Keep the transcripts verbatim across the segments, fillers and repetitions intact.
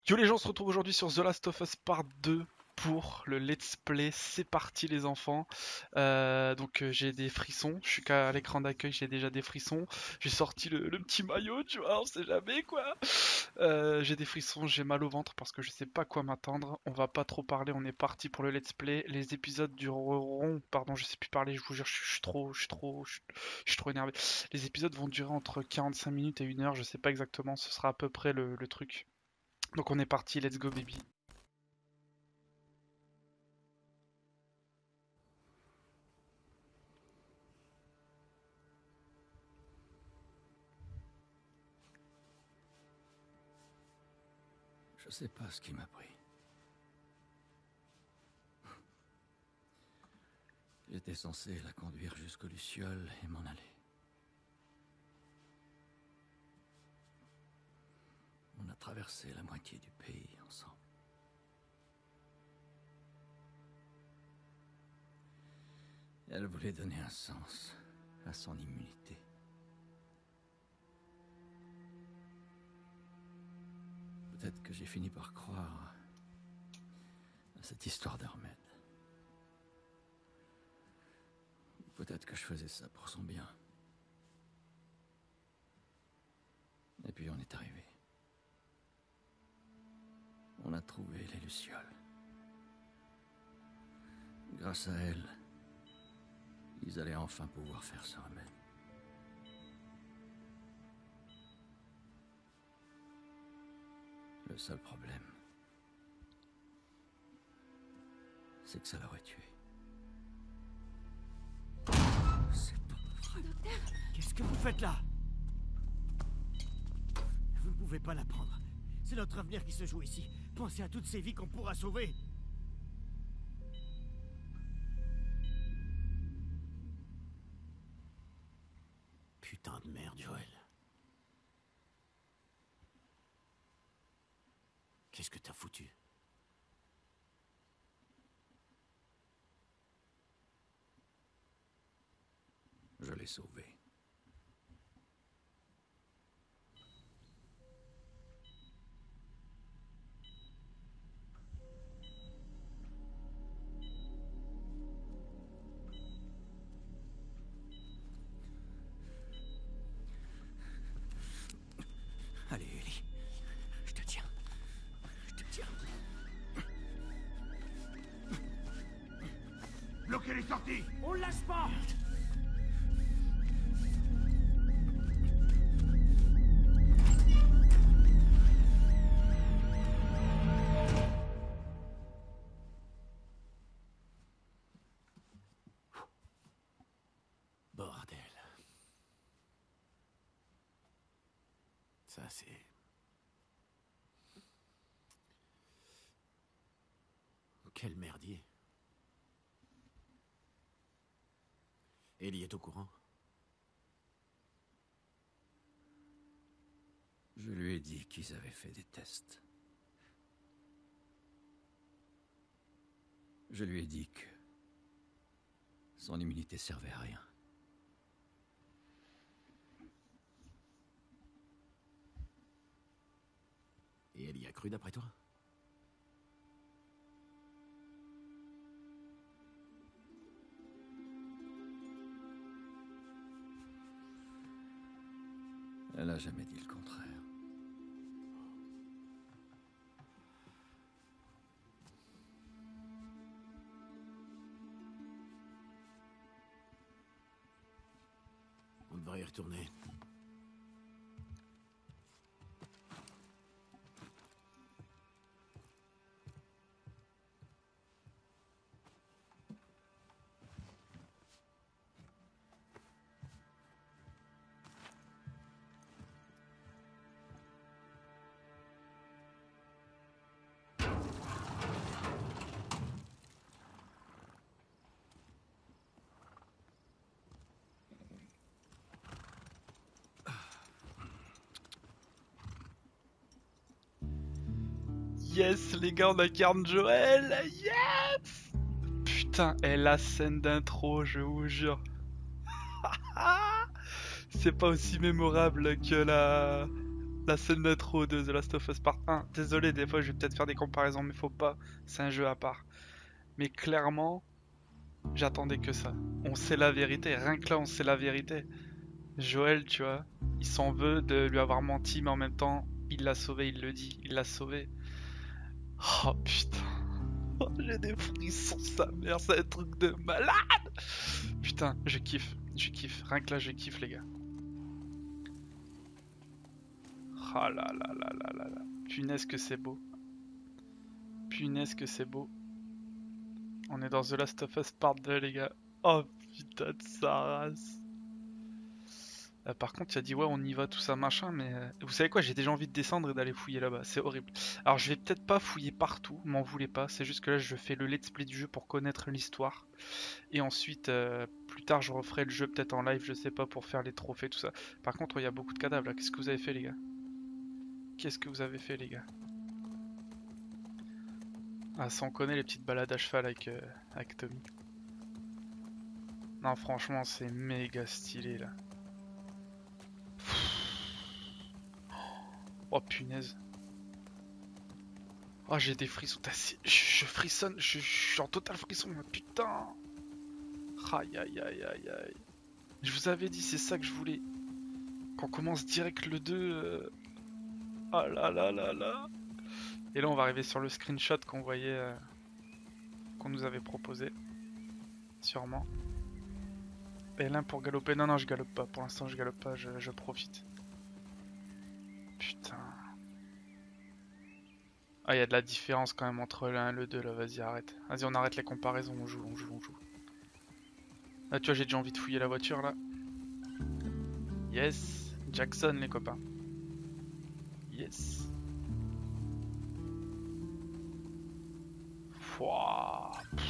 Yo les gens, on se retrouve aujourd'hui sur The Last of Us Part deux pour le let's play. C'est parti les enfants. Euh, donc euh, j'ai des frissons, je suis qu'à l'écran d'accueil, j'ai déjà des frissons. J'ai sorti le, le petit maillot, tu vois, on sait jamais quoi. Euh, j'ai des frissons, j'ai mal au ventre parce que je sais pas quoi m'attendre. On va pas trop parler, on est parti pour le let's play. Les épisodes dureront, pardon, je sais plus parler, je vous jure, je suis je suis trop, je suis trop, je suis je suis trop énervé. Les épisodes vont durer entre quarante-cinq minutes et une heure, je sais pas exactement, ce sera à peu près le le truc. Donc on est parti, let's go baby. Je sais pas ce qui m'a pris. J'étais censé la conduire jusqu'aux Lucioles et m'en aller. On a traversé la moitié du pays ensemble. Elle voulait donner un sens à son immunité. Peut-être que j'ai fini par croire à cette histoire d'Hermède. Peut-être que je faisais ça pour son bien. Et puis on est arrivé. On a trouvé les Lucioles. Grâce à elle, ils allaient enfin pouvoir faire ce remède. Le seul problème, c'est que ça l'aurait tué. C'est pas vrai. Qu'est-ce que vous faites là? Vous ne pouvez pas la prendre. C'est notre avenir qui se joue ici. Pensez à toutes ces vies qu'on pourra sauver. Putain de merde, Joël. Qu'est-ce que t'as foutu? Je l'ai sauvé. Allez, Ellie. Je te tiens. Je te tiens. Bloquez les sorties! On le lâche pas! Bordel. Ça, c'est... Quel merdier. Ellie est au courant? Je lui ai dit qu'ils avaient fait des tests. Je lui ai dit que son immunité servait à rien. Et elle y a cru d'après toi? Elle a jamais dit le contraire. On devrait y retourner. Yes les gars, on incarne Joël. Yes. Putain, et la scène d'intro, je vous jure. C'est pas aussi mémorable que la La scène d'intro de The Last of Us Part un. Désolé, des fois je vais peut-être faire des comparaisons, mais faut pas. C'est un jeu à part. Mais clairement, j'attendais que ça. On sait la vérité. Rien que là, on sait la vérité. Joël, tu vois, il s'en veut de lui avoir menti, mais en même temps, il l'a sauvé, il le dit. Il l'a sauvé. Oh putain. Oh, j'ai des frissons, sa mère, c'est un truc de malade. Putain, je kiffe. Je kiffe. Rien que là, je kiffe, les gars. Ah là là là là là là. Punaise que c'est beau. Punaise que c'est beau. On est dans The Last of Us Part deux, les gars. Oh putain de sa race. Euh, par contre, il a dit ouais, on y va, tout ça, machin, mais euh, vous savez quoi, j'ai déjà envie de descendre et d'aller fouiller là-bas. C'est horrible. Alors, je vais peut-être pas fouiller partout, m'en voulez pas. C'est juste que là, je fais le let's play du jeu pour connaître l'histoire. Et ensuite, euh, plus tard, je referai le jeu peut-être en live, je sais pas, pour faire les trophées, tout ça. Par contre, il y a beaucoup de cadavres là. Qu'est-ce que vous avez fait, les gars? Qu'est-ce que vous avez fait, les gars? Ah, ça on connaît les petites balades à cheval avec, euh, avec Tommy. Non, franchement, c'est méga stylé là. Oh punaise. Oh, j'ai des frissons. Je, je frissonne, je, je suis en total frisson, putain. Aïe aïe aïe aïe aïe. Je vous avais dit, c'est ça que je voulais. Qu'on commence direct le deux. Euh... Ah là là là là. Et là, on va arriver sur le screenshot qu'on voyait, euh... qu'on nous avait proposé. Sûrement. Et l'un pour galoper. Non, non, je galope pas. Pour l'instant, je galope pas, je, je profite. Putain. Ah, il y a de la différence quand même entre le un et le deux là, vas-y, arrête. Vas-y, on arrête les comparaisons, on joue, on joue, on joue. Là, tu vois, j'ai déjà envie de fouiller la voiture là. Yes, Jackson, les copains. Yes. Fouah.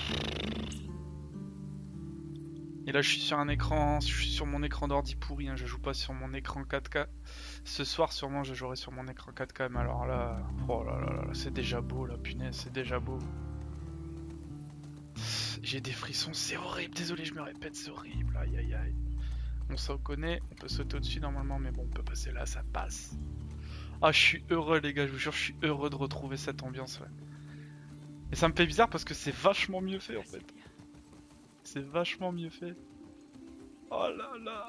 Et là, je suis sur un écran, je suis sur mon écran d'ordi pourri, hein, je joue pas sur mon écran quatre K. Ce soir, sûrement, je jouerai sur mon écran quatre K, mais alors là, oh là là là, là c'est déjà beau, là, punaise, c'est déjà beau. J'ai des frissons, c'est horrible, désolé, je me répète, c'est horrible, aïe aïe aïe. On s'en connaît, on peut sauter au-dessus normalement, mais bon, on peut passer là, ça passe. Ah, je suis heureux, les gars, je vous jure, je suis heureux de retrouver cette ambiance, là. Et ça me fait bizarre parce que c'est vachement mieux fait, en fait. C'est vachement mieux fait. Oh là là.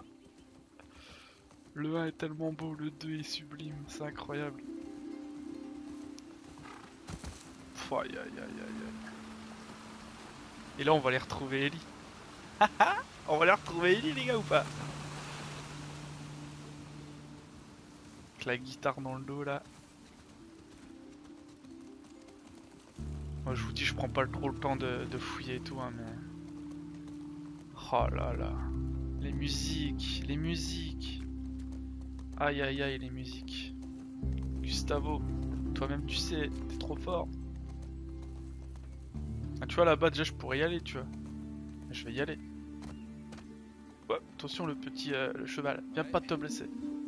Le un est tellement beau, le deux est sublime, c'est incroyable. Pff, aïe aïe aïe aïe aïe. Et là on va aller retrouver Ellie. On va aller retrouver Ellie les gars ou pas? Avec la guitare dans le dos là. Moi je vous dis je prends pas trop le temps de, de fouiller et tout hein, mais... Oh là là. Les musiques, les musiques. Aïe aïe aïe les musiques. Gustavo, toi-même tu sais, t'es trop fort. Ah, tu vois là-bas déjà je pourrais y aller tu vois. Je vais y aller. Ouais, attention le petit euh, le cheval, viens pas te blesser.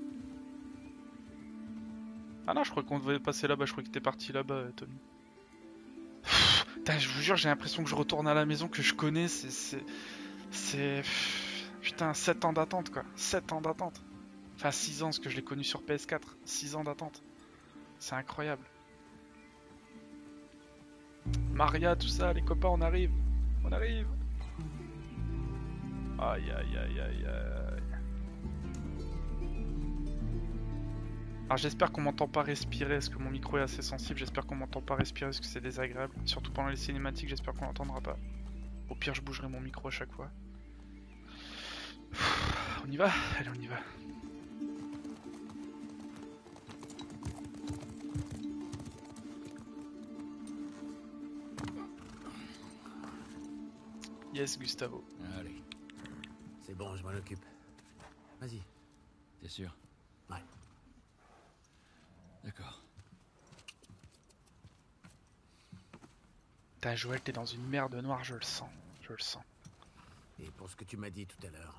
Ah non je crois qu'on devait passer là-bas, je crois que t'es parti là-bas euh, Tommy. Putain je vous jure j'ai l'impression que je retourne à la maison que je connais, c'est... C'est... c'est... Putain sept ans d'attente quoi, sept ans d'attente. Enfin six ans parce que je l'ai connu sur P S quatre, six ans d'attente. C'est incroyable. Maria, tout ça, les copains, on arrive. On arrive. Aïe aïe aïe aïe aïe. Alors j'espère qu'on m'entend pas respirer, parce que mon micro est assez sensible. J'espère qu'on m'entend pas respirer, parce que c'est désagréable. Surtout pendant les cinématiques, j'espère qu'on l'entendra pas. Au pire, je bougerai mon micro à chaque fois. On y va? Allez, on y va. Yes, Gustavo. Allez, C'est bon, je m'en occupe. Vas-y. t'es sûr? Ouais. D'accord. Putain, Joël, t'es dans une merde noire, je le sens. Je le sens. Et pour ce que tu m'as dit tout à l'heure.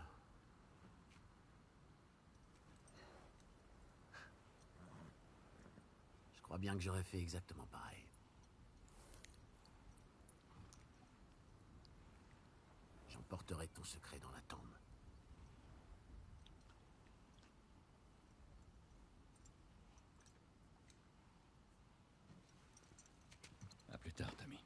Je crois bien que j'aurais fait exactement pareil. J'emporterai ton secret dans la tombe. tard, Tommy.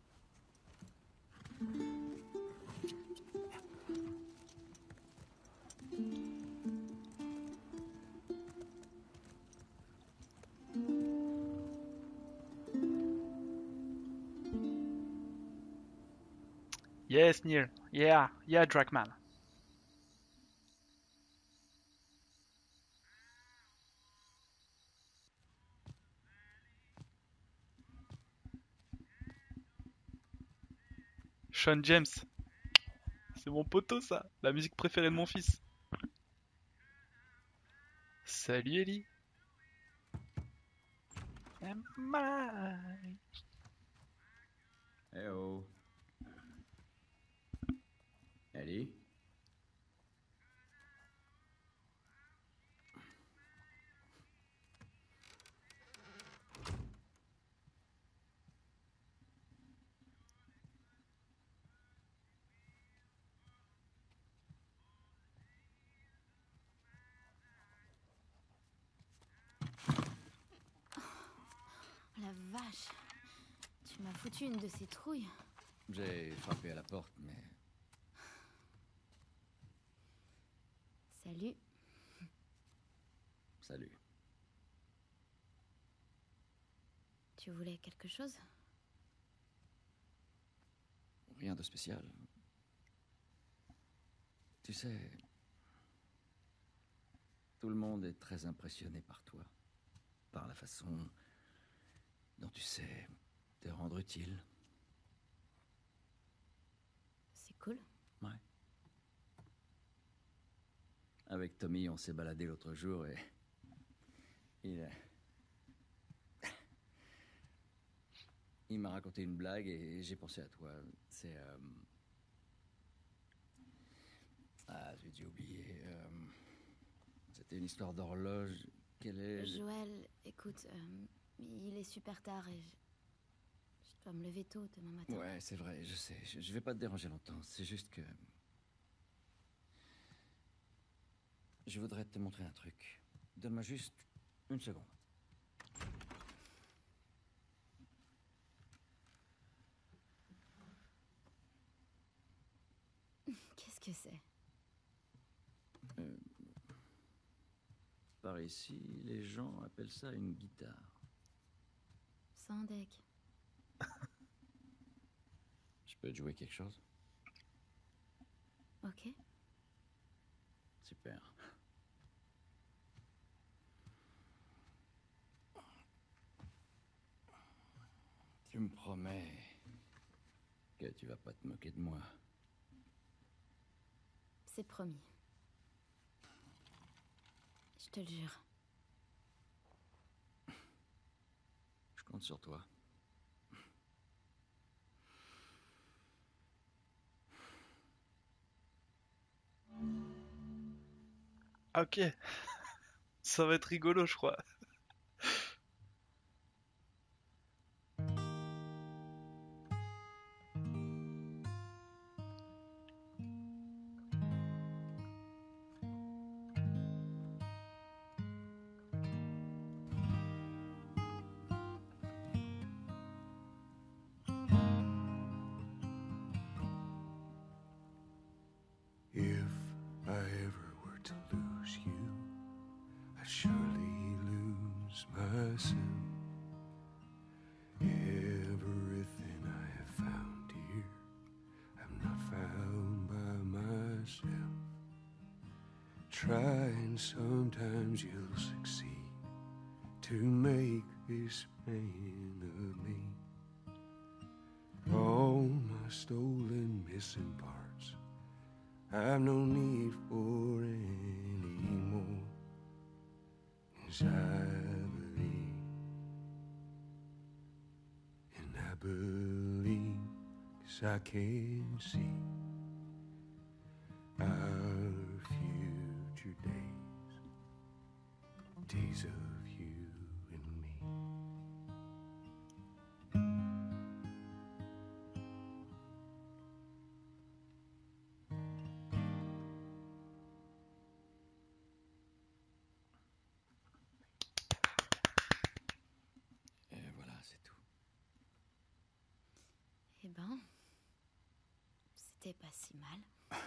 Yes, Neil. Yeah, yeah, Dragman. Sean James. C'est mon poteau, ça. La musique préférée de mon fils. Salut, Ellie. Am I- Eh oh. Ellie? La vache. Tu m'as foutu une de ces trouilles. J'ai frappé à la porte, mais... Salut. Salut. Tu voulais quelque chose? Rien de spécial. Tu sais... Tout le monde est très impressionné par toi. Par la façon dont tu sais te rendre utile. C'est cool. Ouais. Avec Tommy, on s'est baladé l'autre jour et... Il... a- Il m'a raconté une blague et j'ai pensé à toi. C'est... euh, Ah, j'ai dû oublier. euh, C'était une histoire d'horloge. Quelle est... Joël, écoute, euh, il est super tard et je... je dois me lever tôt demain matin. Ouais, c'est vrai, je sais. Je, je vais pas te déranger longtemps. C'est juste que... Je voudrais te montrer un truc. Donne-moi juste une seconde. Qu'est-ce que c'est? Euh, Par ici, les gens appellent ça une guitare. Sans deck. Je peux te jouer quelque chose? Ok. Super. Tu me promets que tu vas pas te moquer de moi. C'est promis. Je te le jure. Je compte sur toi. Ok. Ça va être rigolo, je crois. If I ever were to lose you, I'd surely lose myself. Everything I have found here, I've not found by myself. Try and sometimes you'll succeed to make this man of me. All my stolen missing parts I've no need for any more, 'cause I believe, and I believe 'cause I can see our future days, days of you and me. Et voilà, c'est tout. Eh ben, c'était pas si mal.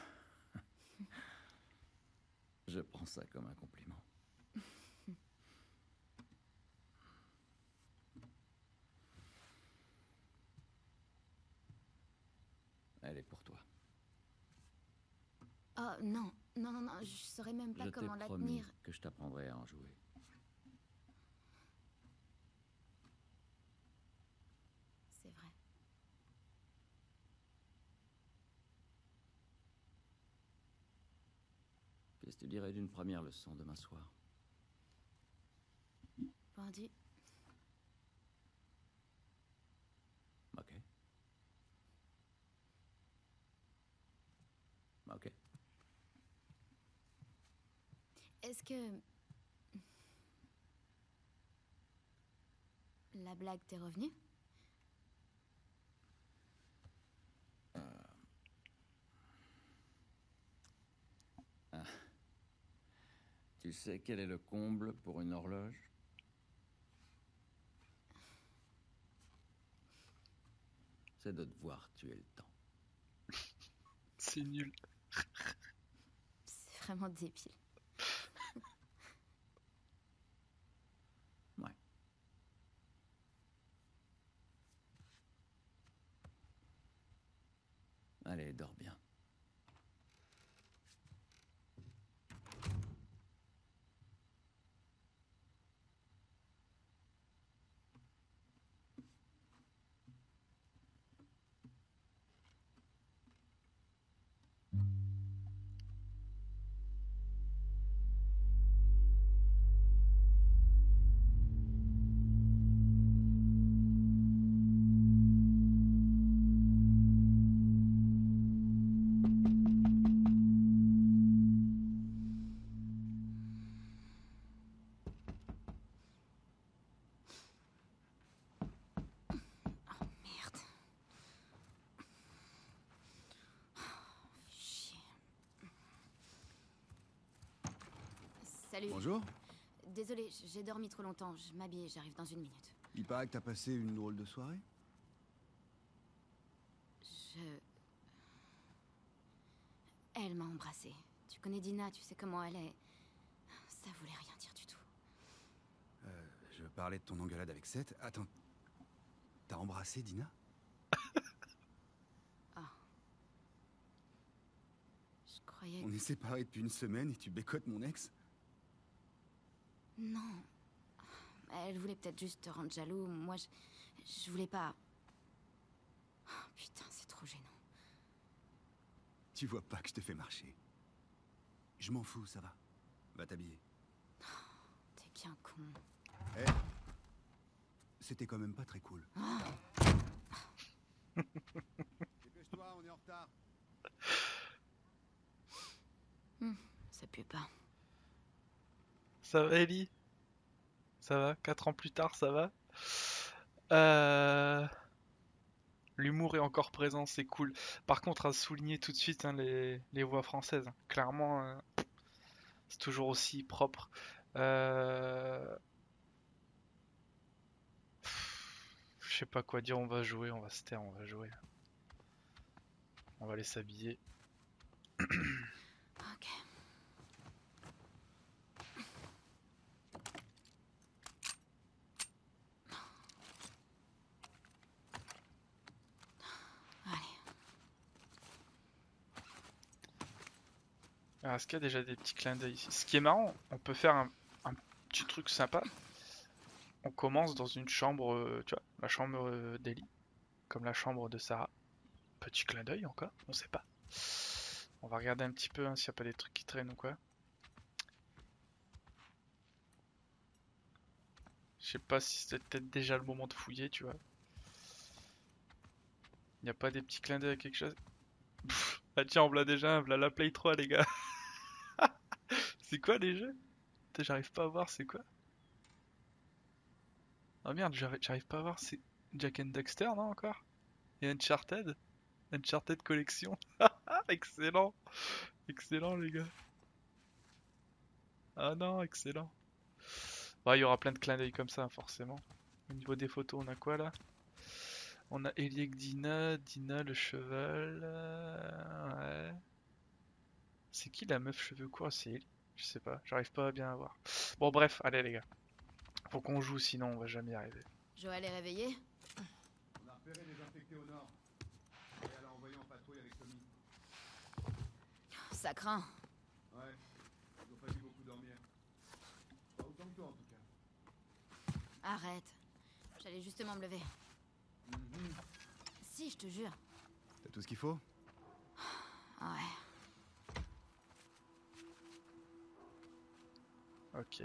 Je prends ça comme un compliment. Elle est pour toi. Oh non, non, non, non, je saurais même pas Je t'ai comment la promis tenir. que je t'apprendrai à en jouer. C'est vrai. Qu'est-ce que tu dirais d'une première leçon demain soir? Vendu. Ok. Ok. Est-ce que... La blague t'est revenue? Ah. Tu sais quel est le comble pour une horloge? C'est de devoir tuer le temps. C'est nul. C'est vraiment débile. Ouais. Allez, dors bien. Merde. Chier. Salut. Bonjour. Désolée, j'ai dormi trop longtemps. Je m'habille, j'arrive dans une minute. Il paraît que t'as passé une drôle de soirée. Je... Elle m'a embrassée. Tu connais Dina, tu sais comment elle est. Ça voulait rien dire du tout. Euh, je parlais de ton engueulade avec Seth. Attends, t'as embrassé Dina? Ah. Je croyais On que... est séparés depuis une semaine et tu bécotes mon ex? Non. Elle voulait peut-être juste te rendre jaloux. Moi, je... Je voulais pas... Oh, putain, c'est trop gênant. Tu vois pas que je te fais marcher. Je m'en fous, ça va. Va t'habiller. T'es bien con. Eh, c'était quand même pas très cool. Dépêche-toi, on est en retard. Hmm, ça pue pas. Ça va, Ellie? Ça va? Quatre ans plus tard, ça va? Euh... L'humour est encore présent, c'est cool. Par contre, à souligner tout de suite hein, les, les voix françaises. Clairement, euh, c'est toujours aussi propre. Euh... Je sais pas quoi dire, on va jouer, on va se taire, on va jouer. On va aller s'habiller. Ok. Allez. Alors, est-ce qu'il y a déjà des petits clins d'œil ici? Ce qui est marrant, on peut faire un, un petit truc sympa. On commence dans une chambre, euh, tu vois, la chambre euh, d'Ellie, comme la chambre de Sarah. Petit clin d'œil encore, on sait pas. On va regarder un petit peu hein, s'il n'y a pas des trucs qui traînent ou quoi. Je sais pas si c'est peut-être déjà le moment de fouiller, tu vois. Il n'y a pas des petits clins d'œil à quelque chose. Pff, ah tiens, on l'a déjà un, v'là la Play trois les gars. C'est quoi les jeux? Putain, j'arrive pas à voir, c'est quoi? Oh merde, j'arrive j'arrive pas à voir, c'est Jack and Dexter, non encore? Et Uncharted? Uncharted Collection. Ah, excellent! Excellent les gars. Ah non, excellent. Bah, il y aura plein de clins d'œil comme ça, forcément. Au niveau des photos, on a quoi là? On a Ellie avec Dina, Dina le cheval. euh, Ouais. C'est qui la meuf cheveux courts? C'est Ellie? Je sais pas, j'arrive pas à bien à voir. Bon bref, allez les gars. Faut qu'on joue sinon on va jamais y arriver. Joël est réveillé? On a repéré des infectés au nord. Et elle a envoyé en patrouille avec Tommy. Ça craint. Ouais, ils ont pas dû beaucoup dormir. Pas autant que toi en tout cas. Arrête. J'allais justement me lever. Mhm. Si, je te jure. T'as tout ce qu'il faut? Ouais. Ok.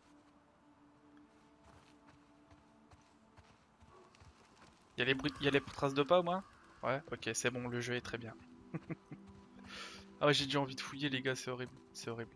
Y'a les, bruits- y a les traces de pas au moins? Ouais, ok, c'est bon, le jeu est très bien. Ah ouais, j'ai déjà envie de fouiller les gars, c'est horrible, c'est horrible.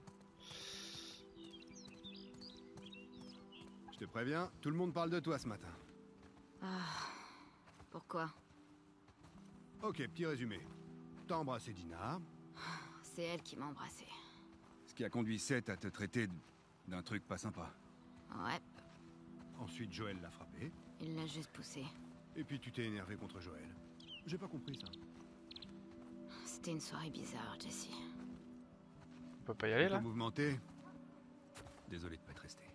Je te préviens, tout le monde parle de toi ce matin. Ah. Pourquoi? Ok, petit résumé. T'as embrassé Dina, C'est elle qui m'a embrassée. ce qui a conduit Seth à te traiter d'un truc pas sympa. Ouais, Ensuite, Joël l'a frappé, il l'a juste poussée. et puis tu t'es énervé contre Joël. J'ai pas compris ça. C'était une soirée bizarre, Jesse. On peut pas y aller Un peu là? mouvementé. Désolé de pas être resté.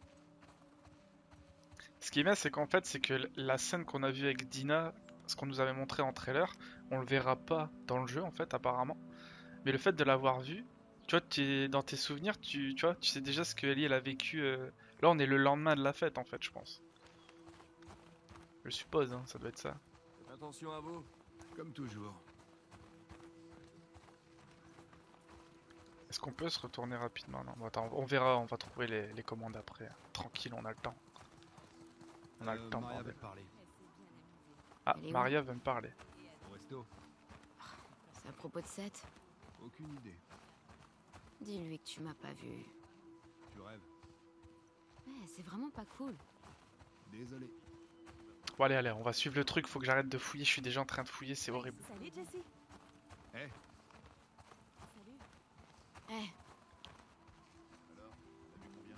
Ce qui est bien, c'est qu'en fait, c'est que l- la scène qu'on a vue avec Dina, ce qu'on nous avait montré en trailer, on le verra pas dans le jeu en fait, apparemment. Mais le fait de l'avoir vu, tu vois, t'es- dans tes souvenirs, tu, tu vois, tu sais déjà ce que Ellie elle a vécu. euh, Là, on est le lendemain de la fête en fait, je pense. Je suppose, hein, ça doit être ça. Attention à vous. Comme toujours. Est-ce qu'on peut se retourner rapidement? Non, bon, attends, on verra, on va trouver les, les commandes après. Tranquille, on a le temps. On a le Euh, temps, Maria veut bordel. te parler. Ah, Elle est où? Maria veut me parler. Au resto. C'est à propos de Seth? Aucune idée. Dis-lui que tu m'as pas vu. Tu rêves. Ouais, c'est vraiment pas cool. Désolé. Bon, allez, allez, on va suivre le truc, faut que j'arrête de fouiller, je suis déjà en train de fouiller, c'est horrible. Salut Jessie. Eh, Salut. Eh, alors, t'as vu combien?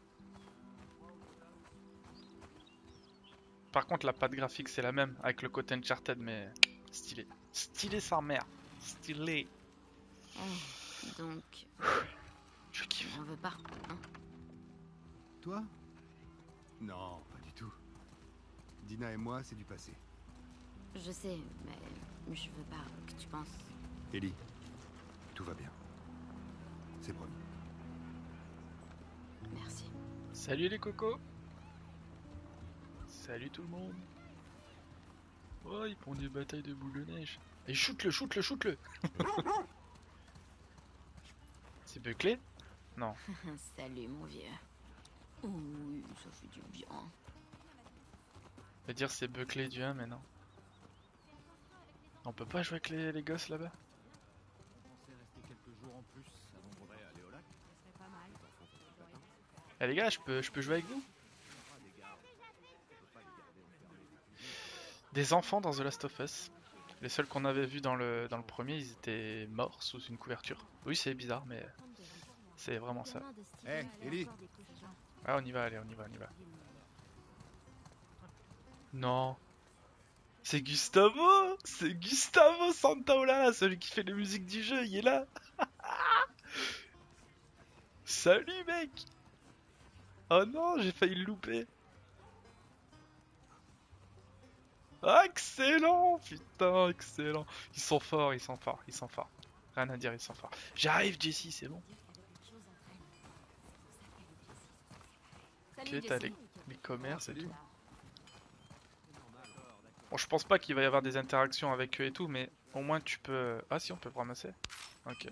Par contre, la patte graphique c'est la même, avec le côté Uncharted, mais stylé. Stylé sa mère. Stylé. eh. Donc, Je tu kiffe. m'en veux pas, hein? Toi? Non, pas du tout. Dina et moi, c'est du passé. Je sais, mais je veux pas que tu penses... Ellie, tout va bien. C'est promis. Merci. Salut les cocos. Salut tout le monde. Oh, ils font des batailles de boules de neige. Et shoot-le, shoot-le, shoot-le. C'est bouclé? Non. Salut, mon vieux. Oui, ça fait du bien. Je veux dire c'est bouclé du un, mais non. On peut pas jouer avec les, les gosses là-bas? Pensez rester quelques jours en plus avant de rentrer aller au lac. Ça serait pas mal. Eh les gars, je peux, je peux jouer avec vous? Des enfants dans The Last of Us. Les seuls qu'on avait vus dans le, dans le premier, ils étaient morts sous une couverture. Oui, c'est bizarre, mais c'est vraiment ça. Eh, Ellie. Ah, on y va, allez, on y va, on y va. Non. C'est Gustavo! C'est Gustavo Santaolalla, celui qui fait les musiques du jeu, il est là! Salut mec! Oh non, j'ai failli le louper! Ah, excellent! Putain, excellent! Ils sont forts, ils sont forts, ils sont forts. Rien à dire, ils sont forts. J'arrive, Jessie, c'est bon. Salut Ok, t'as Jessie. les, les commerces et tout. Bon, je pense pas qu'il va y avoir des interactions avec eux et tout, mais au moins tu peux... Ah si, on peut ramasser. Ok.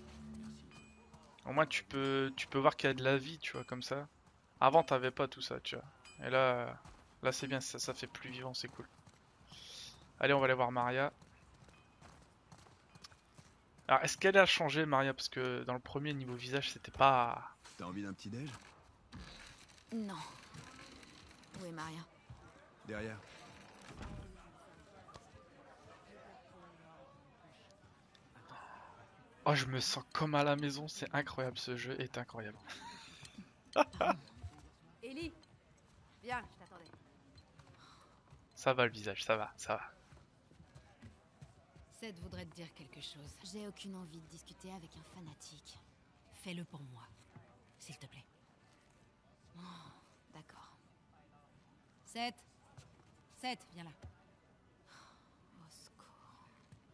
Au moins tu peux, tu peux voir qu'il y a de la vie, tu vois, comme ça. Avant t'avais pas tout ça, tu vois. Et là, là c'est bien, ça, ça fait plus vivant, c'est cool. Allez, on va aller voir Maria. Alors, est-ce qu'elle a changé, Maria? Parce que dans le premier niveau visage, c'était pas... T'as envie d'un petit déj? Non. Où est Maria? Derrière. Oh, je me sens comme à la maison, c'est incroyable, ce jeu est incroyable. Ellie. Viens, je t'attendais. Ça va le visage, ça va, ça va. Seth voudrait te dire quelque chose. J'ai aucune envie de discuter avec un fanatique. Fais-le pour moi, s'il te plaît. Oh, d'accord. Seth Seth, viens là. Au secours.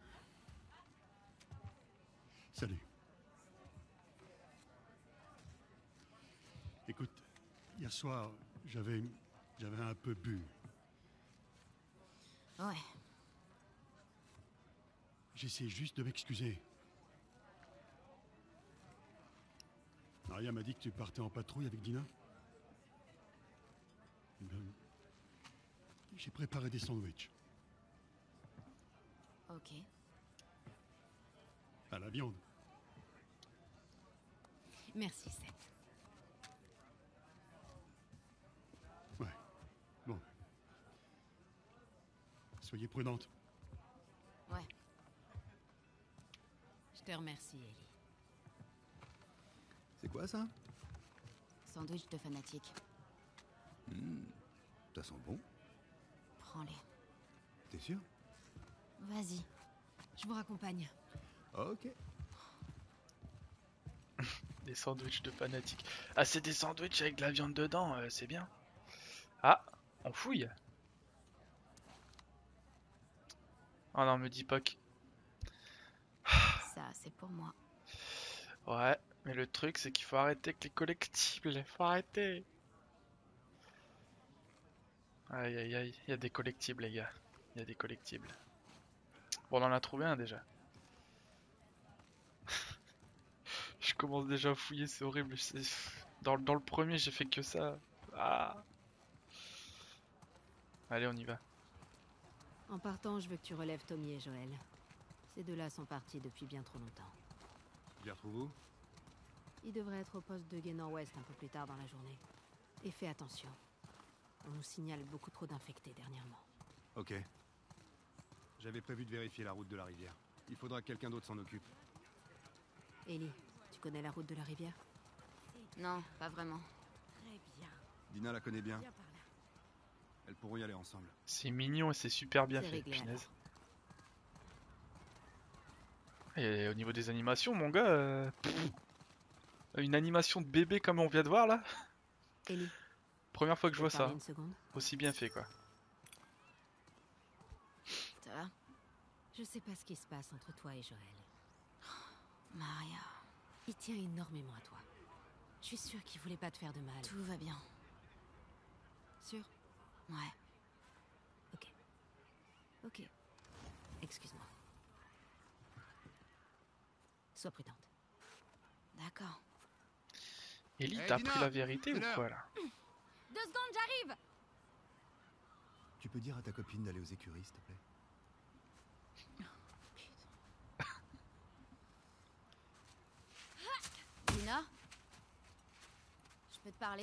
Salut. Écoute, hier soir, j'avais... j'avais un peu bu. Ouais. J'essaie juste de m'excuser. Maria m'a dit que tu partais en patrouille avec Dina. Eh bien, j'ai préparé des sandwichs. Ok. À la viande. Merci, Seth. Ouais. Bon. Soyez prudente. Ouais. Je te remercie, Ellie. C'est quoi ça? Sandwich de fanatique. Hmm, ça sent bon. Prends-les. T'es sûr? Vas-y. Je vous raccompagne. Ok. Des sandwichs de fanatiques. Ah, c'est des sandwichs avec de la viande dedans, euh, c'est bien. Ah, on fouille. Oh non, me dis pas que... Ça, c'est pour moi. Ouais, mais le truc, c'est qu'il faut arrêter avec les collectibles. Faut arrêter. Aïe, aïe, aïe. Il y a des collectibles, les gars. Il y a des collectibles. Bon, on en a trouvé un, déjà. Je commence déjà à fouiller, c'est horrible. Dans, dans le premier, j'ai fait que ça. Ah. Allez, on y va. En partant, je veux que tu relèves Tommy et Joël. Ces deux-là sont partis depuis bien trop longtemps. Je les retrouve où? Ils devraient être au poste de guet nord-ouest un peu plus tard dans la journée. Et fais attention. On nous signale beaucoup trop d'infectés dernièrement. Ok. J'avais prévu de vérifier la route de la rivière. Il faudra que quelqu'un d'autre s'en occupe. Ellie, tu connais la route de la rivière? Non, pas vraiment. Très bien. Dina la connaît bien. Viens par là. Elles pourront y aller ensemble. C'est mignon et c'est super bien C'est fait, réglé, punaise. Et au niveau des animations, mon gars, euh, pff, une animation de bébé comme on vient de voir là, Ellie, première fois que je peux vois ça, parler une seconde? aussi bien fait quoi. Ça va? Je sais pas ce qui se passe entre toi et Joël. Maria, Il tient énormément à toi. Je suis sûre qu'il voulait pas te faire de mal. tout va bien. Sûr? Ouais. Ok. Ok. Excuse-moi. Sois prudente. D'accord. Ellie, Eh, t'as Dina, appris la vérité c'est ou l'heure. quoi là? Deux secondes, j'arrive! Tu peux dire à ta copine d'aller aux écuries, s'il te plaît? Dina? Je peux te parler?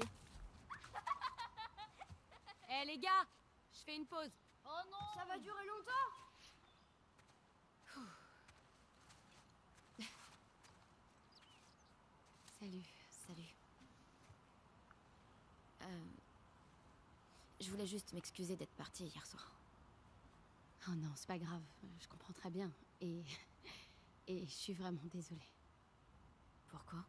Eh les gars, je fais une pause. Oh non! Ça va durer longtemps? Salut, salut. Euh, je voulais juste m'excuser d'être partie hier soir. Oh non, c'est pas grave, je comprends très bien. Et... Et je suis vraiment désolée. Pourquoi?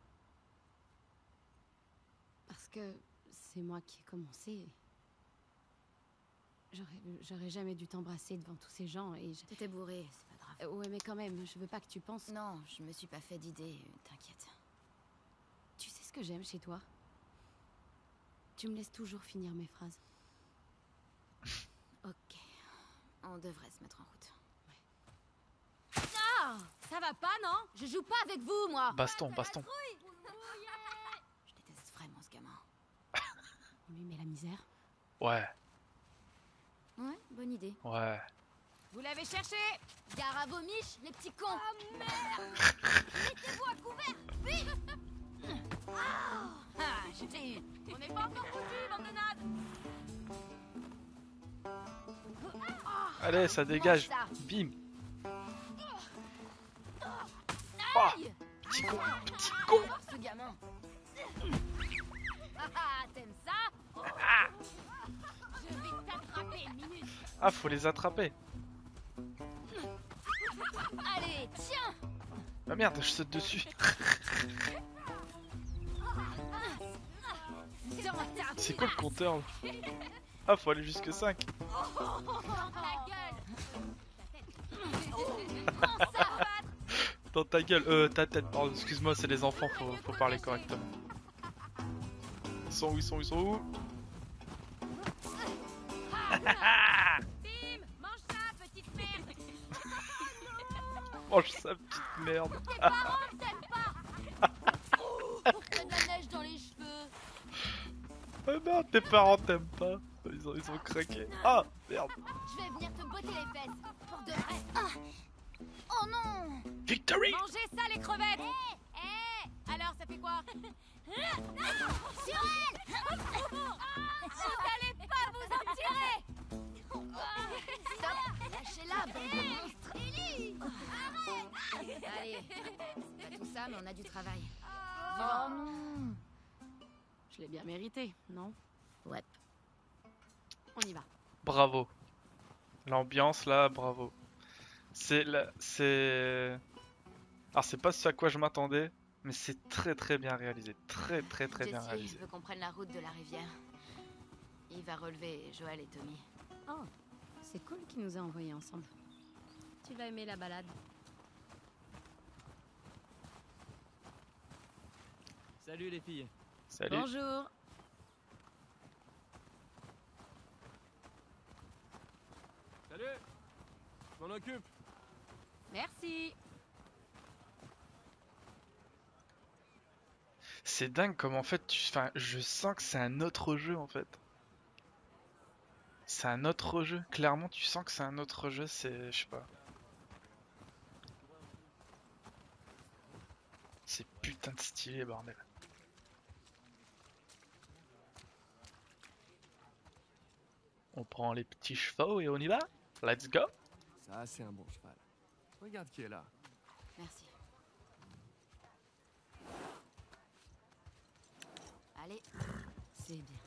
Parce que c'est moi qui ai commencé. J'aurais, j'aurais jamais dû t'embrasser devant tous ces gens et je... T'étais bourrée, c'est pas grave. Euh, ouais, mais quand même, je veux pas que tu penses... Non, je me suis pas fait d'idée, t'inquiète. Tu sais ce que j'aime chez toi? Tu me laisses toujours finir mes phrases. Ok. On devrait se mettre en route. Ah! Ça va pas, non? Je joue pas avec vous, moi! Baston, baston. Je déteste vraiment ce gamin. On lui met la misère. Ouais, Ouais, bonne idée. ouais. Vous l'avez cherché! Gare à vos miches, les petits cons! Oh merde! Mettez-vous à couvert! Vite! Ah! Je t'ai eu! On n'est pas encore foutus, bande de nades! Allez, ça dégage. ça. Bim. Oh, petit con, petit con. Ce gamin! Ah, t'aimes ça? Je vais t'attraper une minute! Ah, faut les attraper. Allez, tiens. Ah merde, je saute dessus. C'est quoi le compteur là? Ah, faut aller jusque cinq. Dans ta gueule, euh, ta tête, pardon, excuse-moi, c'est les enfants, faut, faut parler correctement. Ils sont où, ils sont où, ils sont où? Bim, mange ça, petite merde. Mange sa petite merde. Tes parents t'aiment pas. T'as de la neige dans les cheveux. Ah non, tes parents t'aiment pas. Ils ont, ils ont craqué. Ah, merde. Je vais venir te botter les fesses. Pour de vrai. Ah. Oh non. Victory. Mangez ça, les crevettes. Hé, hé. Alors, ça fait quoi? Non, sur elle. Vous allez pas vous en tirer. Stop. Lâchez-la, bande de monstres. Ellie, arrête. Allez, c'est pas tout ça, mais on a du travail. Oh non. Je l'ai bien mérité, non? Ouais. On y va. Bravo. L'ambiance là, bravo. C'est la... c'est... Alors c'est pas ce à quoi je m'attendais, mais c'est très très bien réalisé. Très très très bien Jessie réalisé. veut qu'on prenne la route de la rivière. Il va relever Joël et Tommy. Oh, c'est cool qu'il nous a envoyés ensemble. Tu vas aimer la balade. Salut les filles. Salut. Bonjour. Salut. Je m'en occupe. Merci. C'est dingue comme en fait, tu... enfin, je sens que c'est un autre jeu en fait. C'est un autre jeu. Clairement, tu sens que c'est un autre jeu. C'est, je sais pas. C'est putain de stylé, bordel. On prend les petits chevaux et on y va. Let's go. Ça, c'est un bon cheval. Regarde qui est là. Merci. Allez, c'est bien.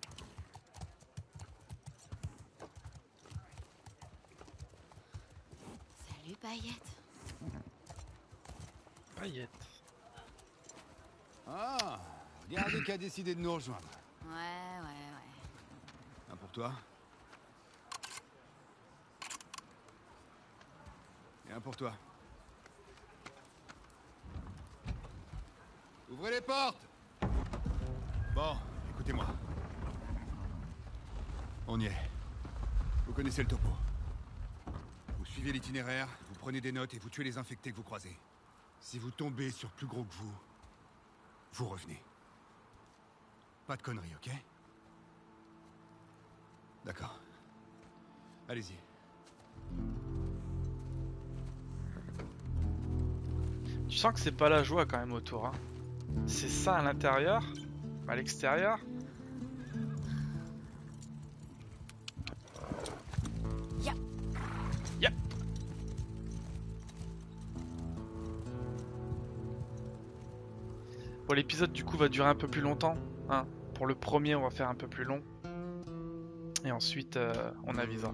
Salut, Paillette. Paillette. Ah, regardez qui a décidé de nous rejoindre. Ouais, ouais, ouais. Un pour toi. Et un pour toi. Ouvrez les portes! Bon, écoutez-moi. On y est. Vous connaissez le topo. Vous suivez l'itinéraire, vous prenez des notes et vous tuez les infectés que vous croisez. Si vous tombez sur plus gros que vous, vous revenez. Pas de conneries, ok? D'accord. Allez-y. Tu sens que c'est pas la joie quand même autour. Hein. C'est ça à l'intérieur, à l'extérieur. Ya. Ya. Bon, l'épisode du coup va durer un peu plus longtemps. Hein. Pour le premier, on va faire un peu plus long. Et ensuite, euh, on avisera.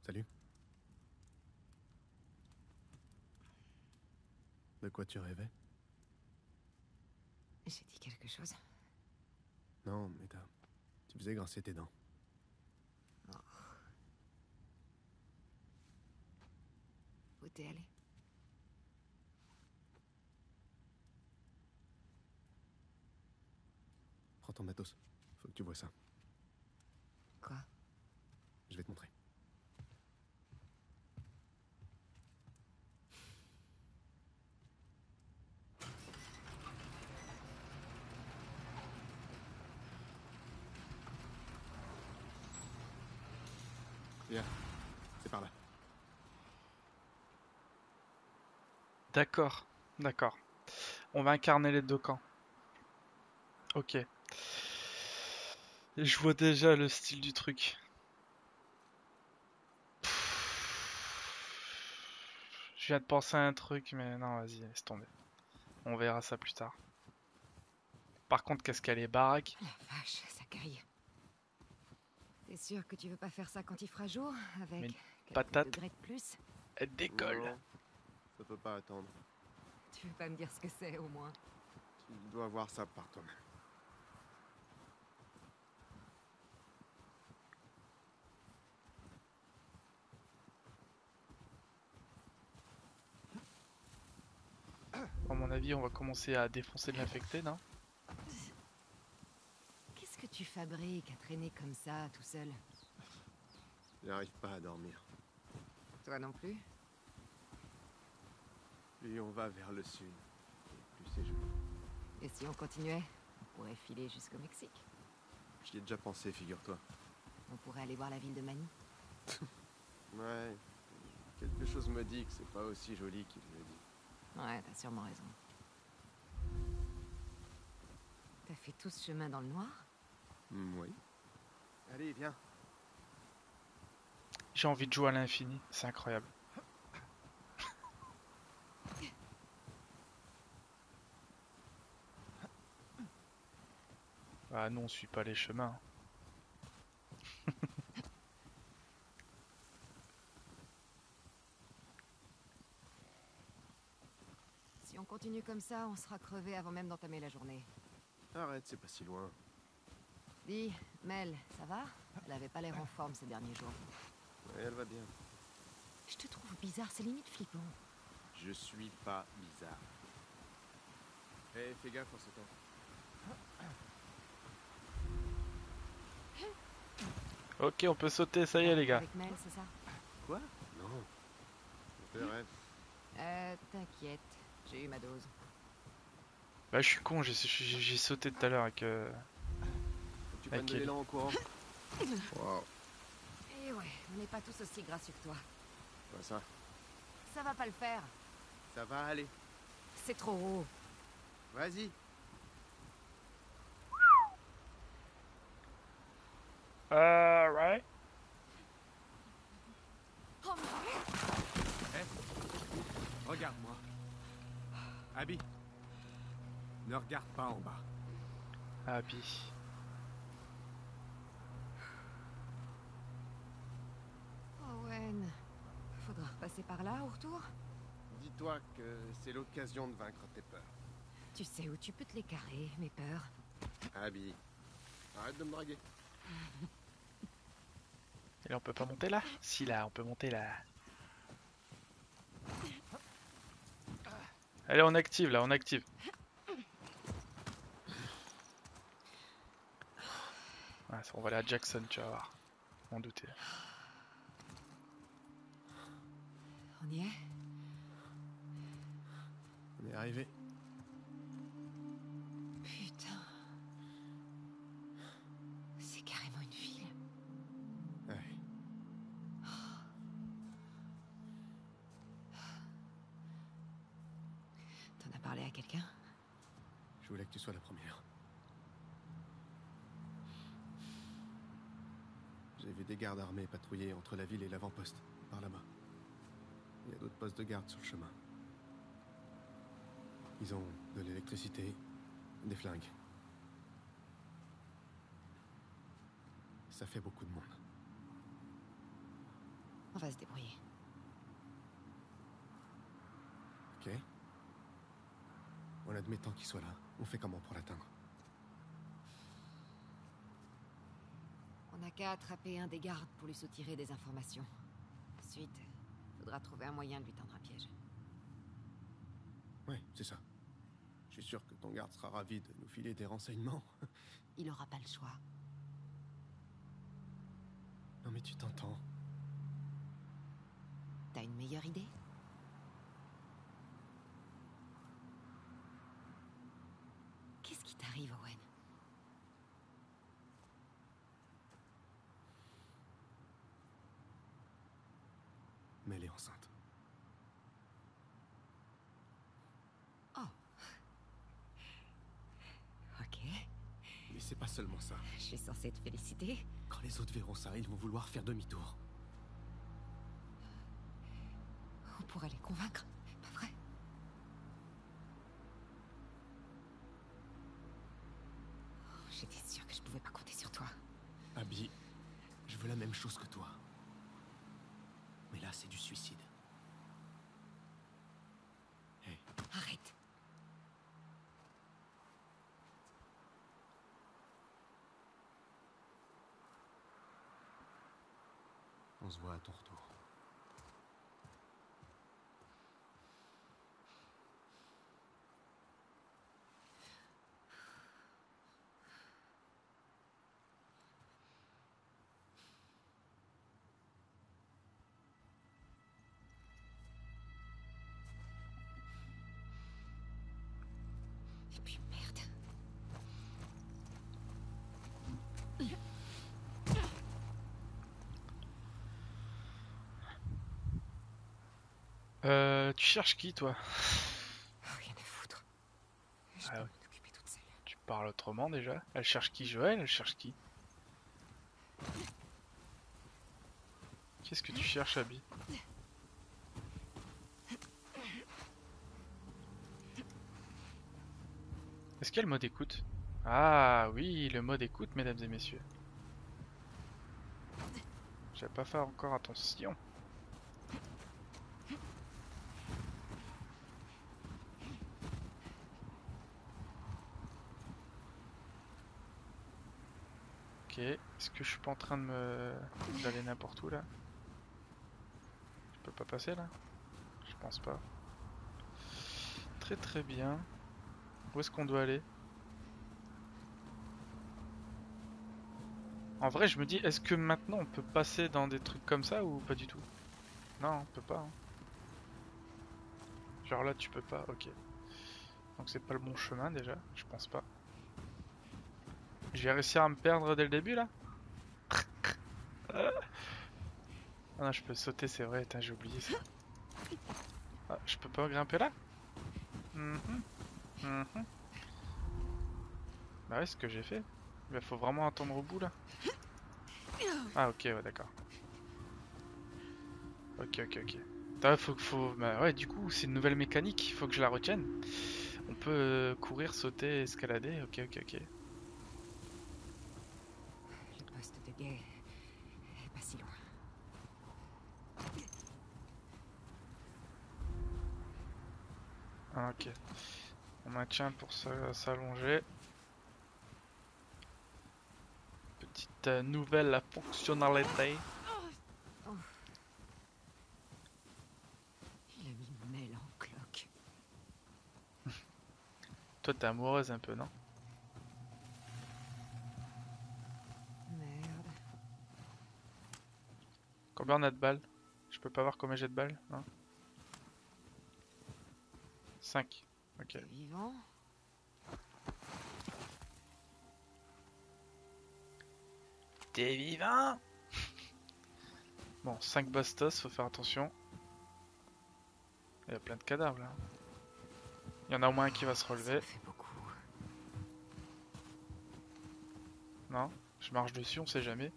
Salut. De quoi tu rêvais? J'ai dit quelque chose. Non, mais t'as... Tu faisais grincer tes dents. Oh. Où t'es allé? Prends ton matos. Faut que tu vois ça. Quoi? Je vais te montrer. Viens, c'est par là. D'accord, d'accord. On va incarner les deux camps. Ok. Je vois déjà le style du truc. Je viens de penser à un truc, mais non, vas-y, laisse tomber. On verra ça plus tard. Par contre, qu'est-ce qu'elle est baraque? La vache, ça caille. T'es sûr que tu veux pas faire ça quand il fera jour? Avec Mais quelques patate. degrés de plus? Elle décolle. Non, ça peut pas attendre. Tu veux pas me dire ce que c'est, au moins? Tu dois voir ça par toi-même. À mon avis, on va commencer à défoncer de l'infecté, non? Qu'est-ce que tu fabriques à traîner comme ça, tout seul? J'arrive pas à dormir. Toi non plus? Plus on va vers le sud, et plus c'est joli. Et si on continuait? On pourrait filer jusqu'au Mexique. J'y ai déjà pensé, figure-toi. On pourrait aller voir la ville de Manny. Ouais, quelque chose me dit que c'est pas aussi joli qu'il le dit. Ouais, t'as sûrement raison. T'as fait tout ce chemin dans le noir? Mm, oui. Allez, viens. J'ai envie de jouer à l'infini, c'est incroyable. Ah non, on suit pas les chemins. Si on continue comme ça, on sera crevé avant même d'entamer la journée. Arrête, c'est pas si loin. Dis, Mel, ça va? Elle avait pas l'air en forme ces derniers jours. Ouais, elle va bien. Je te trouve bizarre, c'est limite flippant. Je suis pas bizarre. Hé, hey, fais gaffe en ce temps. Ok, on peut sauter, ça y est les gars. Avec Mel, c'est ça? Quoi? Non. Je te rêve. Euh, t'inquiète, j'ai eu ma dose. Bah je suis con, j'ai j'ai- j'ai sauté tout à l'heure avec... Euh... Faut que tu prennes avec de Ellie. l'élan en courant. Wow. Et ouais, on n'est pas tous aussi gracieux que toi. Bah ça, Ça va pas le faire. ça va aller. C'est trop haut. Vas-y. Euh, ouais. Oh non. Hé, regarde-moi. Abby, ne regarde pas en bas. Abby. Owen, faudra repasser par là au retour? Dis-toi que c'est l'occasion de vaincre tes peurs. Tu sais où tu peux te les carrer, mes peurs. Abby, arrête de me draguer. Et là, on peut pas monter là? Si, là, on peut monter là. Allez, on active là, on active. Ouais, ça, on va aller à Jackson, tu vas voir. M'en douter. On y est? On est arrivé. Putain. C'est carrément une ville. Ouais. T'en as parlé à quelqu'un? Je voulais que tu sois la première. J'ai vu des gardes armés patrouiller entre la ville et l'avant-poste, par là-bas. Il y a d'autres postes de garde sur le chemin. Ils ont de l'électricité, des flingues. Ça fait beaucoup de monde. On va se débrouiller. Ok. En admettant qu'il soit là, on fait comment pour l'atteindre? On n'a qu'à attraper un des gardes pour lui soutirer des informations. Ensuite, faudra trouver un moyen de lui tendre un piège. Ouais, c'est ça. Je suis sûr que ton garde sera ravi de nous filer des renseignements. Il aura pas le choix. Non mais tu t'entends. T'as une meilleure idée? Qu'est-ce qui t'arrive, Owen? Mais elle est enceinte. Oh. Ok. Mais c'est pas seulement ça. Je suis censée te féliciter. Quand les autres verront ça, ils vont vouloir faire demi-tour. On pourrait les convaincre, pas vrai? Oh, j'étais sûre que je pouvais pas compter sur toi. Abby, je veux la même chose que toi. Mais là, c'est du suicide. Hé. Hey. Arrête. On se voit à ton retour. Et puis merde. Euh, tu cherches qui, toi? Rien à foutre. Je Ah peux ouais. m'en occuper toute seule. Tu parles autrement déjà? Elle cherche qui, Joël? Elle cherche qui? Qu'est-ce que tu cherches, Abby? Est-ce qu'il y a le mode écoute? Ah oui, le mode écoute, mesdames et messieurs. J'avais pas fait encore attention. Ok, est-ce que je suis pas en train de me d'aller n'importe où là? Je peux pas passer là? Je pense pas. Très très bien. Où est-ce qu'on doit aller? En vrai, je me dis, est-ce que maintenant on peut passer dans des trucs comme ça ou pas du tout? Non, on peut pas. Hein. Genre là, tu peux pas, ok. Donc c'est pas le bon chemin déjà, je pense pas. Je vais réussir à me perdre dès le début là? Ah non, je peux sauter, c'est vrai, j'ai oublié ça. Ah, je peux pas grimper là? Mm-hmm. Mm-hmm. Bah ouais, c'est ce que j'ai fait. Il faut vraiment attendre au bout là. Ah ok, ouais, d'accord. Ok, ok, ok. Ah, faut, faut... Bah ouais, du coup, c'est une nouvelle mécanique, il faut que je la retienne. On peut euh, courir, sauter, escalader, ok, ok, ok. Le poste de guet est pas si loin. Ah, ok. On maintient pour s'allonger. Petite euh, nouvelle fonctionnalité. Oh. Il a mis une mêle en cloque. Toi, t'es amoureuse un peu, non? Merde. Combien on a de balles? Je peux pas voir combien j'ai de balles, non? cinq. Ok. T'es vivant? T'es vivant? Bon, cinq bastos, faut faire attention. Il y a plein de cadavres là. Il y en a au moins un qui va se relever. Ça fait beaucoup. Non, je marche dessus, on sait jamais.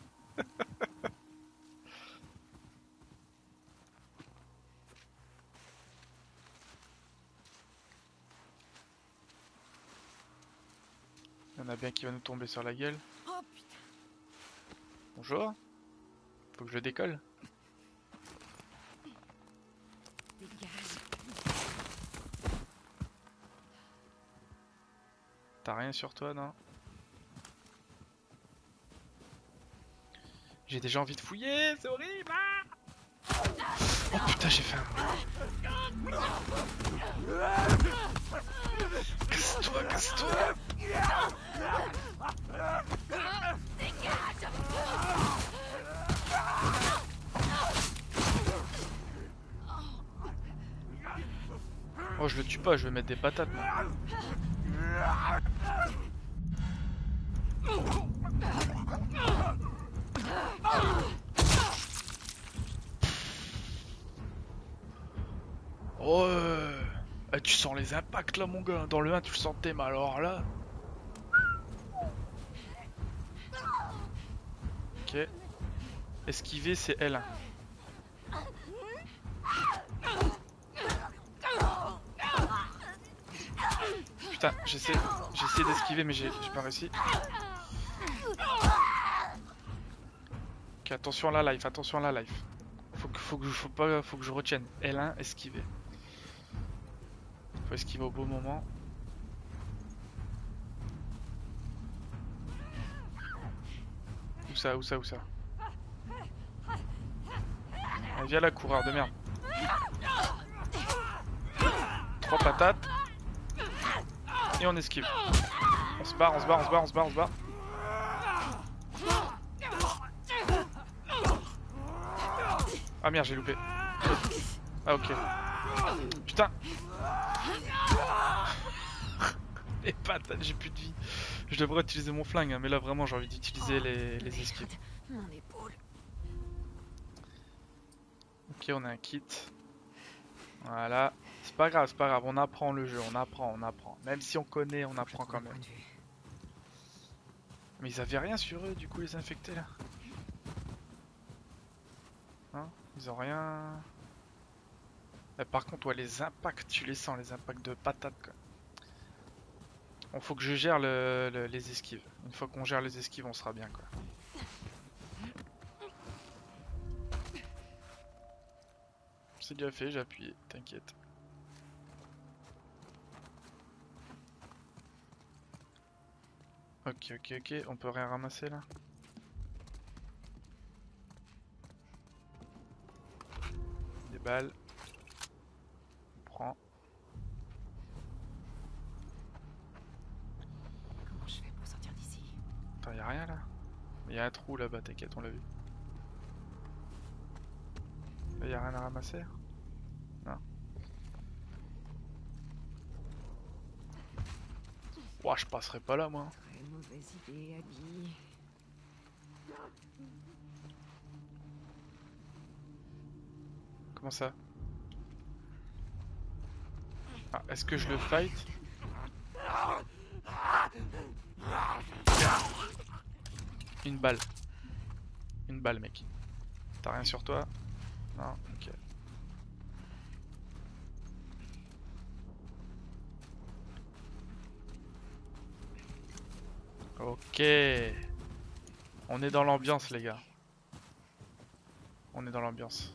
Il y en a bien qui va nous tomber sur la gueule. Oh putain. Bonjour. Faut que je décolle. T'as rien sur toi, non? J'ai déjà envie de fouiller, c'est horrible. Ah oh putain, j'ai faim. Casse-toi, casse-toi. Oh, je le tue pas, je vais mettre des patates. Moi. Oh, euh... eh, tu sens les impacts là, mon gars. Dans le un, tu le sentais, mais alors là. Ok. Esquiver, c'est L un. Putain, j'essaie j'essaie d'esquiver, mais j'ai pas réussi. Ok, attention à la life, attention à la life. Faut que, faut que, faut pas, faut que je retienne. L un, esquiver. Faut esquiver au beau moment. Où ça, où ça, où ça? Allez, viens là, coureur de merde. Trois patates. Et on esquive. On se barre, on se barre, on se barre, on se barre, on se barre. Ah merde, j'ai loupé. Ah ok. Putain. Les patates, j'ai plus de vie. Je devrais utiliser mon flingue, hein, mais là vraiment j'ai envie d'utiliser les, les esquives. Ok, on a un kit. Voilà. C'est pas grave, c'est pas grave, on apprend le jeu, on apprend, on apprend. Même si on connaît, on apprend quand même. Mais ils avaient rien sur eux, du coup, les infectés là. Hein? Ils ont rien. Mais par contre, ouais, les impacts, tu les sens, les impacts de patates quoi. Bon, faut que je gère le, le, les esquives. Une fois qu'on gère les esquives, on sera bien quoi. C'est déjà fait, j'ai appuyé, t'inquiète. Ok, ok, ok, on peut rien ramasser là? Des balles. On prend. Comment je fais pour sortir d'ici? Attends, y'a rien là? Y'a un trou là-bas, t'inquiète, on l'a vu. Là, y'a rien à ramasser? Non. Ouah, je passerai pas là moi. Très mauvaise idée, Abby. Comment ça? Ah, est-ce que je le fight? Une balle. Une balle, mec. T'as rien sur toi? Non, ok. Ok. On est dans l'ambiance, les gars. On est dans l'ambiance.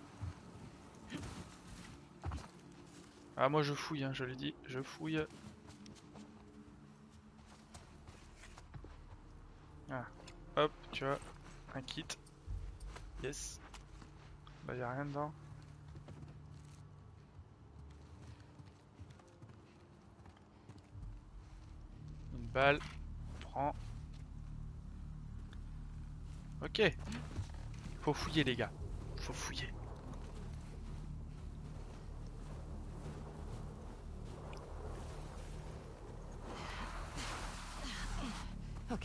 Ah, moi je fouille, hein, je l'ai dit, je fouille. Ah, hop, tu vois, un kit. Yes. Bah, y'a rien dedans. Une balle. Prends. Ok. Faut fouiller, les gars. Faut fouiller. Ok.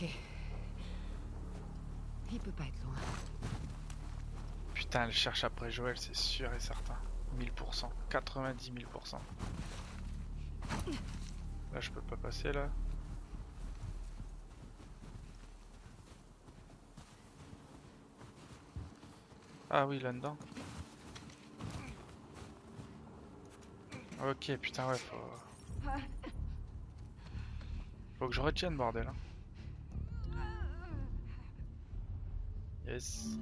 Il peut pas être loin. Putain, elle cherche après Joël, c'est sûr et certain. mille pour cent. quatre-vingt-dix mille pour cent. Là, je peux pas passer, là. Ah oui, là-dedans. Ok, putain, ouais, faut... Faut que je retienne, bordel. Hein. Yes.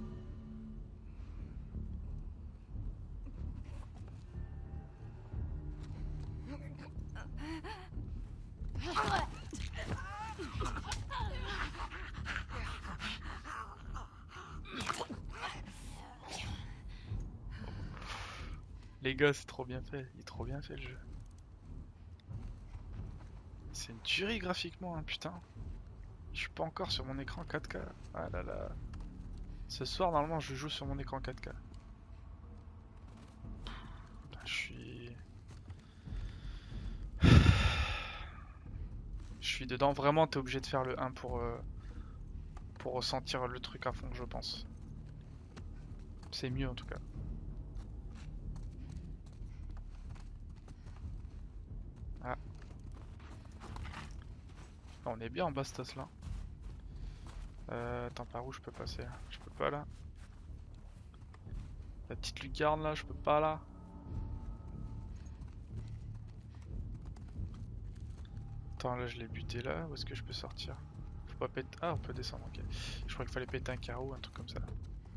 Les gars, c'est trop bien fait. Il est trop bien fait le jeu. C'est une tuerie graphiquement, hein, putain. Je suis pas encore sur mon écran quatre K. Ah là là. Ce soir, normalement, je joue sur mon écran quatre K. Putain, je suis... Je suis dedans. Vraiment, t'es obligé de faire le un pour, euh, pour ressentir le truc à fond, je pense. C'est mieux en tout cas. Ah. On est bien en bastos là. Euh, attends, par où je peux passer là? Je peux pas là. La petite lucarne là, je peux pas là. Attends, là je l'ai buté là. Où est-ce que je peux sortir? Faut pas péter. Ah, on peut descendre, ok. Je crois qu'il fallait péter un carreau, un truc comme ça.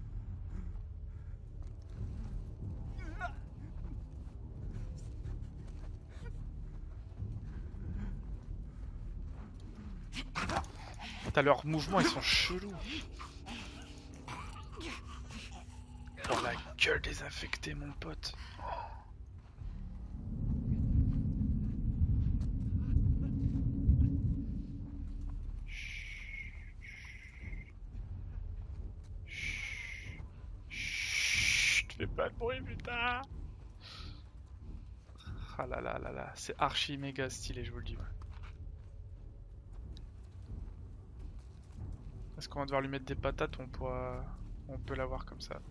Putain, leurs mouvements ils sont chelous. Oh la gueule désinfectée, mon pote. Chut, fais pas de bruit, putain. Ah là là là là, c'est archi méga stylé, je vous le dis. Ouais. Est-ce qu'on va devoir lui mettre des patates ou on pourra... on peut l'avoir comme ça?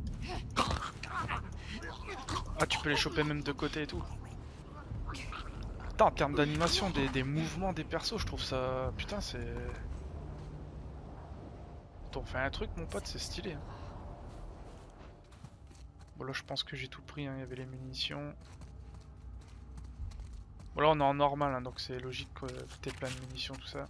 Ah, tu peux les choper même de côté et tout. Putain, en termes d'animation, des, des mouvements des persos, je trouve ça... Putain, c'est... T'en fais un truc, mon pote, c'est stylé. Hein. Bon, là, je pense que j'ai tout pris, hein. Il y avait les munitions. Bon, là, on est en normal, hein, donc c'est logique que t'aies plein de munitions, tout ça.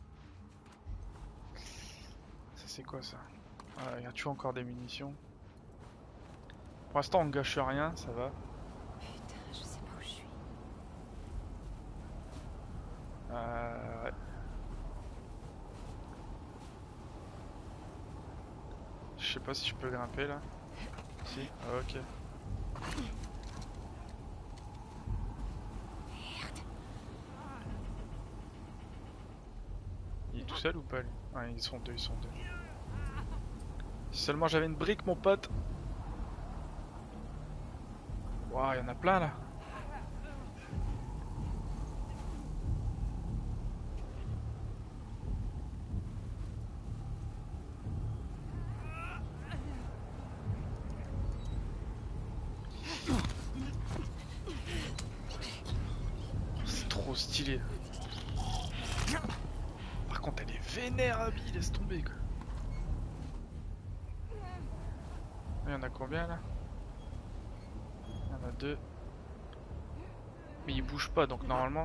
Ça, c'est quoi, ça? Ah, il y a toujours encore des munitions. Pour l'instant, on gâche rien, ça va. Putain, je sais pas où je suis. Euh... Ouais. Je sais pas si je peux grimper, là. Si, ah, ok. Il est tout seul ou pas, lui? Ah, ils sont deux, ils sont deux. Si seulement j'avais une brique, mon pote. Waouh, il y en a plein là. C'est trop stylé. Par contre, elle est vénère, Abby, laisse tomber quoi. Il y en a combien là? Il y en a deux. Mais ils bougent pas donc normalement.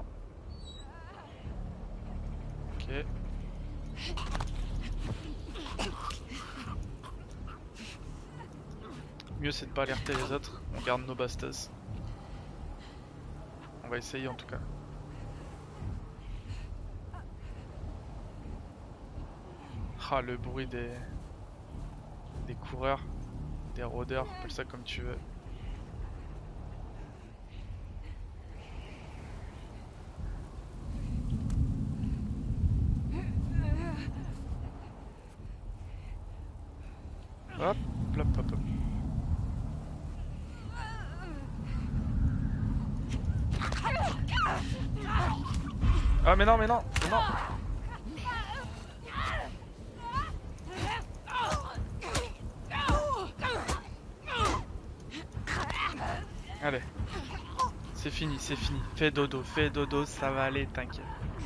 Ok. Mieux c'est de pas alerter les autres. On garde nos bastos. On va essayer en tout cas. Ah, le bruit des des coureurs, des rôdeurs, appelle ça comme tu veux. Hop, hop, hop, hop. Ah mais non, mais non, mais non. Allez, c'est fini, c'est fini. Fais dodo, fais dodo, ça va aller, t'inquiète.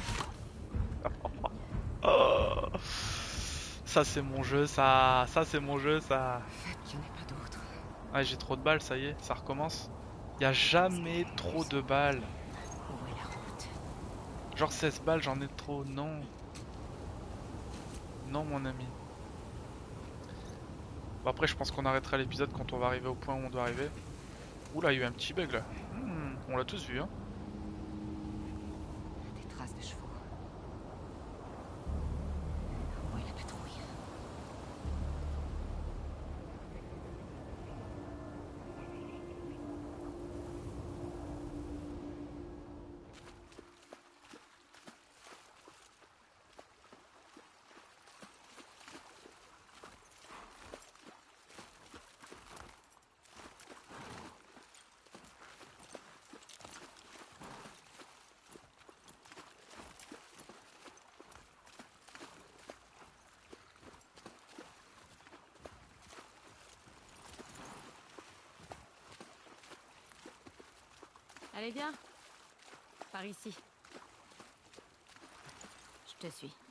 Oh, ça c'est mon jeu, ça, ça c'est mon jeu, ça. Ouais, j'ai trop de balles, ça y est, ça recommence. Y a jamais trop de balles. Genre seize balles, j'en ai trop, non. Non mon ami. Bon, après je pense qu'on arrêtera l'épisode quand on va arriver au point où on doit arriver. Oula, il y a eu un petit bug là. Hmm, on l'a tous vu hein. Des traces de chevaux. Où est la patrouille? Allez, viens. Par ici. Je te suis.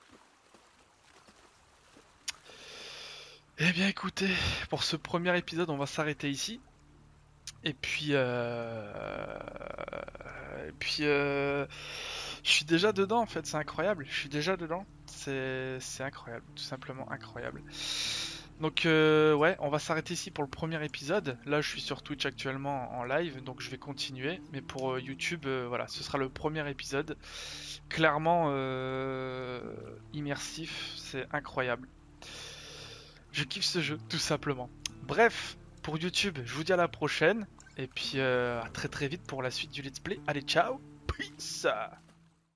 Eh bien écoutez, pour ce premier épisode, on va s'arrêter ici. Et puis, euh... et puis, euh... je suis déjà dedans en fait, c'est incroyable. Je suis déjà dedans, c'est c'est incroyable, tout simplement incroyable. Donc euh, ouais, on va s'arrêter ici pour le premier épisode. Là, je suis sur Twitch actuellement en live, donc je vais continuer. Mais pour euh, YouTube, euh, voilà, ce sera le premier épisode. Clairement euh... immersif, c'est incroyable. Je kiffe ce jeu, tout simplement. Bref, pour YouTube, je vous dis à la prochaine. Et puis euh, à très très vite pour la suite du let's play. Allez, ciao, peace.